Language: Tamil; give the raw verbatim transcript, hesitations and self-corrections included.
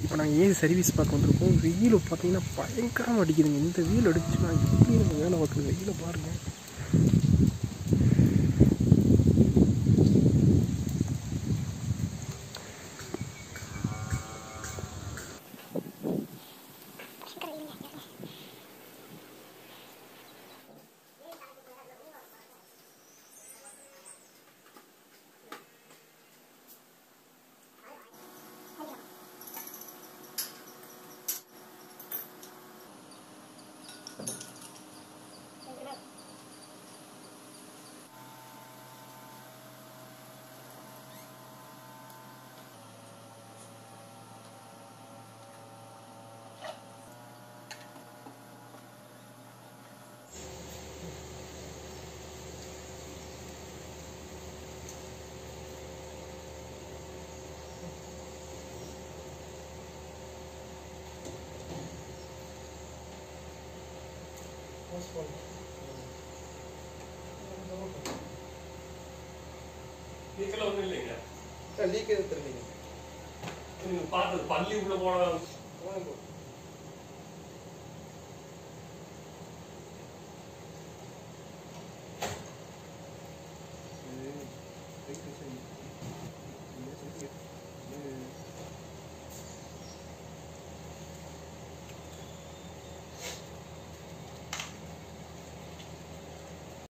இப்போ நாங்கள் ஏன் சர்வீஸ் பார்க்க வந்திருக்கோம். வெயில் பார்த்தீங்கன்னா பயங்கரமாக அடிக்குதுங்க. இந்த வெயில் அடிச்சுன்னா எப்படி நம்ம வேலை பார்க்குறது? வெயிலை பாருங்கள். லீக்கெல்லாம் ஒன்றும் இல்லைங்க. லீக் எதுவும் தெரியலீங்க. நீங்கள் பார்த்தது பள்ளி உள்ள போன